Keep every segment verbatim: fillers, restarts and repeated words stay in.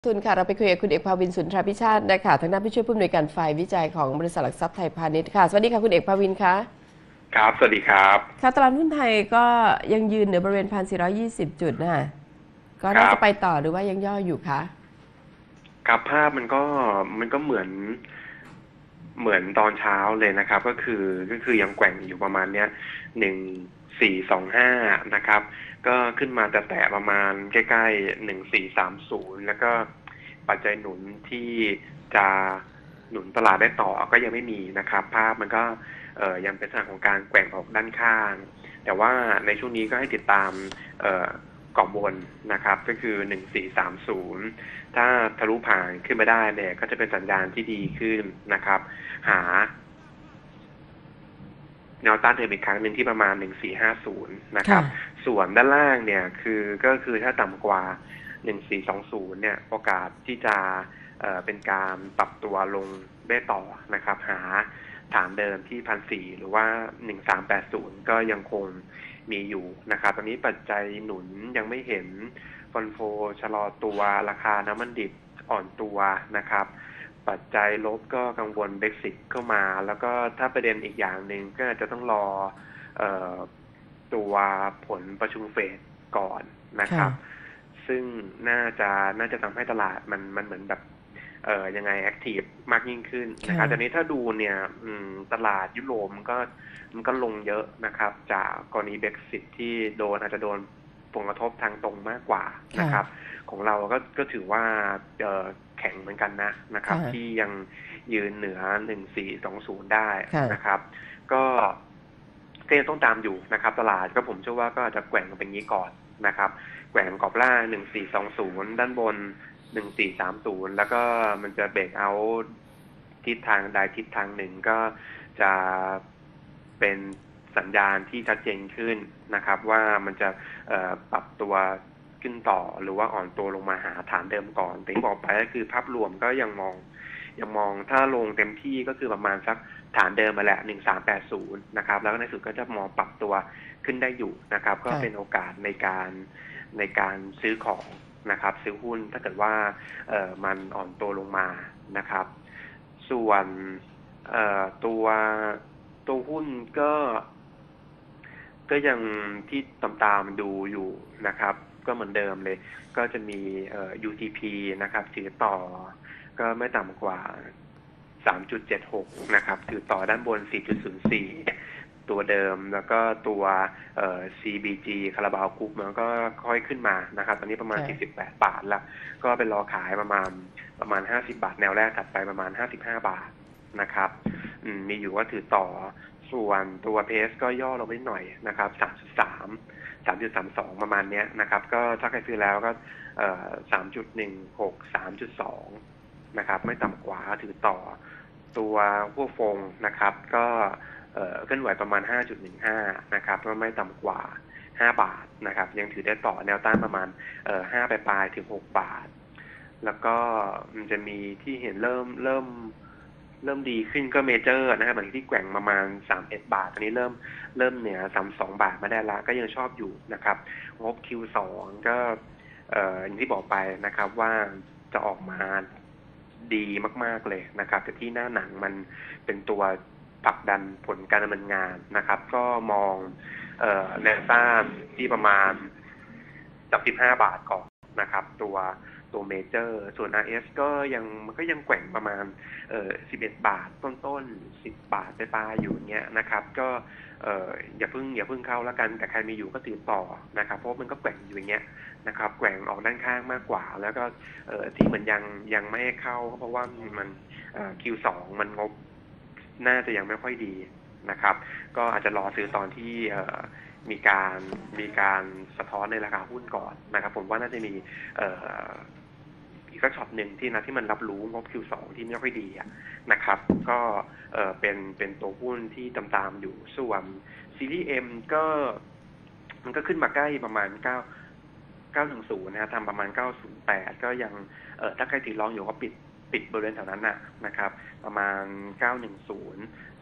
ทุนค่ะเราไปคุยกับคุณเอกภาวินสุนทรพิชาตินะคะทางด้านผู้ช่วยผู้อำนวยการฝ่ายวิจัยของบริษัทหลักทรัพย์ไทยพาณิชย์ค่ะสวัสดีค่ะคุณเอกภาวินคะครับสวัสดีครับค่ะตลาดหุ้นไทยก็ยังยืนเหนือบริเวณ หนึ่งพันสี่ร้อยยี่สิบ จุดนะคะก็น่าจะครับไปต่อหรือว่ายังย่ออยู่คะครับภาพมันก็มันก็เหมือนเหมือนตอนเช้าเลยนะครับ ก็คือก็คือยังแกว่งอยู่ประมาณเนี้ยหนึ่งสี่สองห้านะครับ ก็ขึ้นมาแต่แตะประมาณใกล้ๆหนึ่งสี่สามศูนย์แล้วก็ปัจจัยหนุนที่จะหนุนตลาดได้ต่อก็ยังไม่มีนะครับ ภาพมันก็เอ่อยังเป็นลักษณะของการแกว่งออกด้านข้าง แต่ว่าในช่วงนี้ก็ให้ติดตามเอ่อกรอบบนนะครับก็คือหนึ่งสี่สามศูนย์ถ้าทะลุผ่านขึ้นมาได้เนี่ยก็จะเป็นสัญญาณที่ดีขึ้นนะครับหาแนวต้านเดิมอีกครั้งหนึ่งที่ประมาณหนึ่งสี่ห้าศูนย์นะครับส่วนด้านล่างเนี่ยคือก็คือถ้าต่ำกว่าหนึ่งสี่สองศูนย์เนี่ยโอกาสที่จะเอ่อเป็นการปรับตัวลงได้ต่อนะครับหาฐานเดิมที่พันสี่หรือว่าหนึ่งสามแปดศูนย์ก็ยังคงมีอยู่นะครับตอนนี้ปัจจัยหนุนยังไม่เห็นฟันโฟชะลอตัวราคาน้ำมันดิบอ่อนตัวนะครับปัจจัยลบก็กังวล Brexit เข้ามาแล้วก็ถ้าประเด็นอีกอย่างหนึ่งก็จะต้องรอเอ่อตัวผลประชุมเฟดก่อนนะครับซึ่งน่าจะน่าจะทำให้ตลาดมันมันเหมือนแบบเอ่อยังไงแอคทีฟมากยิ่งขึ้นนะครับแต่นี้ถ้าดูเนี่ยตลาดยุโรปมันก็มันก็ลงเยอะนะครับจากกรณี Brexit ที่โดนอาจจะโดนผลกระทบทางตรงมากกว่านะครับของเราก็ก็ถือว่าเอ่อแข็งเหมือนกันนะนะครับที่ยังยืนเหนือหนึ่งสี่สองศูนย์ได้นะครับก็ก็ยังต้องตามอยู่นะครับตลาดก็ผมเชื่อว่าก็จะแกว่งเป็นงี้ก่อนนะครับแกว่งกรอบล่างหนึ่งสี่สองศูนย์ด้านบนหนึ่งสี่สามศูนย์แล้วก็มันจะเบรกเอาทิศทางใดทิศทางหนึ่งก็จะเป็นสัญญาณที่ชัดเจนขึ้นนะครับว่ามันจะปรับตัวขึ้นต่อหรือว่าอ่อนตัวลงมาหาฐานเดิมก่อนแต่ที่บอกไปก็คือภาพรวมก็ยังมองยังมองถ้าลงเต็มที่ก็คือประมาณสักฐานเดิมมาแหละหนึ่งสามแปดศูนย์นะครับแล้วในสุดก็จะมองปรับตัวขึ้นได้อยู่นะครับก็เป็นโอกาสในการในการซื้อของนะครับซื้อหุ้นถ้าเกิดว่าเอ่อมันอ่อนตัวลงมานะครับส่วนเอ่อตัวตัวหุ้นก็ก็ยังที่ตามตามดูอยู่นะครับก็เหมือนเดิมเลยก็จะมีเอ่อ ยู ที พี นะครับถือต่อก็ไม่ต่ำกว่า สามจุดเจ็ดหก นะครับถือต่อด้านบน สี่จุดศูนย์สี่ ตัวเดิมแล้วก็ตัวเอ่อ ซี บี จี คาราบาวกรุ๊ปมันก็ค่อยขึ้นมานะครับตอนนี้ประมาณสี่สิบแปดบาทแล้วก็เป็นรอขายประมาณประมาณห้าสิบบาทแนวแรกถัดไปประมาณห้าสิบห้าบาทนะครับมีอยู่ว่าถือต่อส่วนตัวเพสก็ย่อลงไปหน่อยนะครับสามจุดสาม สามจุดสามสองประมาณนี้นะครับก็ถ้าใครซื้อแล้วก็เอ่อ สามจุดหนึ่งหก สามจุดสอง นะครับไม่ต่ำกว่าถือต่อตัวพวกฟงนะครับก็เอ่อเคลื่อนไหวประมาณ ห้าจุดหนึ่งห้า นะครับก็ไม่ต่ำกว่าห้าบาทนะครับยังถือได้ต่อแนวต้านประมาณเอ่อห้าปลายๆถึงหกบาทแล้วก็มันจะมีที่เห็นเริ่มเริ่มเริ่มดีขึ้นก็เมเจอร์นะครับหลังที่แกว่งประมาณสามสิบเอ็ดบาทตอนนี้เริ่มเริ่มเหนือสามสิบสองบาทมาได้ละก็ยังชอบอยู่นะครับงบ คิว สอง ก็เอ่ออย่างที่บอกไปนะครับว่าจะออกมาดีมากๆเลยนะครับแต่ที่หน้าหนังมันเป็นตัวผลักดันผลการดำเนินงานนะครับก็มองเอ่อแนวต้านที่ประมาณจากสิบห้าบาทก่อนนะครับตัวตัวเมเจอร์ส่วน อาร์ เอส ก็ยังมันก็ยังแกว่งประมาณเอ่อสิบเอ็ดบาทต้นๆสิบบาทไปปลายอยู่เงี้ยนะครับก็เอ่ออย่าเพิ่งอย่าเพิ่งเข้าแล้วกันแต่ใครมีอยู่ก็ถือต่อนะครับเพราะมันก็แกว่งอยู่อย่างเงี้ยนะครับแกว่งออกด้านข้างมากกว่าแล้วก็เอ่อที่เหมือนยังยังไม่เข้าเพราะว่ามันเอ่อ คิว สอง มันงบน่าจะยังไม่ค่อยดีนะครับก็อาจจะรอซื้อตอนที่เอ่อมีการมีการสะท้อนในราคาหุ้นก่อนนะครับผมว่าน่าจะมีเอ่ออีกสักช็อตหนึ่งที่นะที่มันรับรู้งบ คิว สอง ที่ไม่ค่อยดีนะครับก็เอ่อเป็นเป็นตัวหุ้นที่ตามๆอยู่ส่วนซีรีส์ M ก็มันก็ขึ้นมาใกล้ประมาณเก้า เก้าหนึ่งศูนย์นะทำประมาณเก้าศูนย์แปดก็ยังเอ่อถ้าใครถือลองอยู่ก็ปิดปิดบริเวณแถวนั้นน่ะนะครับประมาณเก้าหนึ่งศูนย์ส่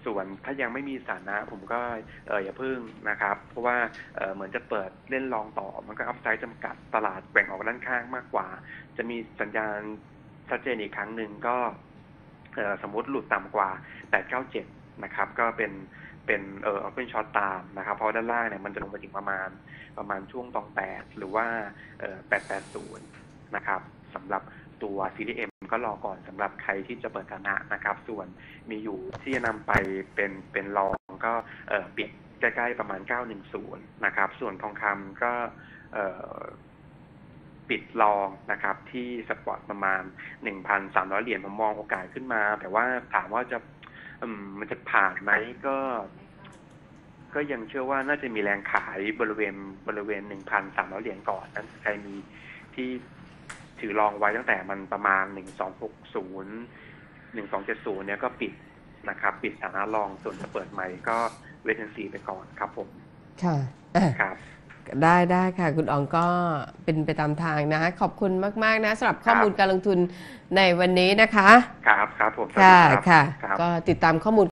ส่วนถ้ายังไม่มีสถานะผมก็เอออย่าพึ่งนะครับเพราะว่าเออเหมือนจะเปิดเล่นลองต่อมันก็อัพไซด์จำกัดตลาดแบ่งออกด้านข้างมากกว่าจะมีสัญญาณชัดเจนอีกครั้งหนึ่งก็เออสมมติหลุดต่ำกว่าแปดเก้าเจ็ดนะครับก็เป็นเป็นเออเอาเป็นช็อตตามนะครับเพราะด้านล่างเนี่ยมันจะลงไปถึงประมาณประมาณช่วงตองแปดหรือว่าเออแปดแปดศูนย์นะครับสำหรับตัว ซี ดี เอ็ม ก็รอก่อนสำหรับใครที่จะเปิดฐานะนะครับส่วนมีอยู่ที่จะนำไปเป็นเป็นรองก็เออปิดใกล้ๆประมาณเก้าหนึ่งศูนย์นะครับส่วนทองคำก็เออปิดรองนะครับที่สปอร์ตประมาณ หนึ่งพันสามร้อย เหรียญผมมองโอกาสขึ้นมาแต่ว่าถามว่าจะมันจะผ่านไหมก็ก็ยังเชื่อว่าน่าจะมีแรงขายบริเวณบริเวณ หนึ่งพันสามร้อย เหรียญก่อนนั้นใครมีที่ถือรองไว้ตั้งแต่มันประมาณหนึ่งพันสองร้อยหกสิบ หนึ่งพันสองร้อยเจ็ดสิบเนี่ยก็ปิดนะครับปิดฐานะรองส่วนจะเปิดใหม่ก็เวทแอนซีไปก่อนครับผมค่ะครับได้ได้ค่ะคุณอ๋องก็เป็นไปตามทางนะขอบคุณมากๆนะสำหรับข้อมูลการลงทุนในวันนี้นะคะครับครับผมค่ะค่ะก็ติดตามข้อมูล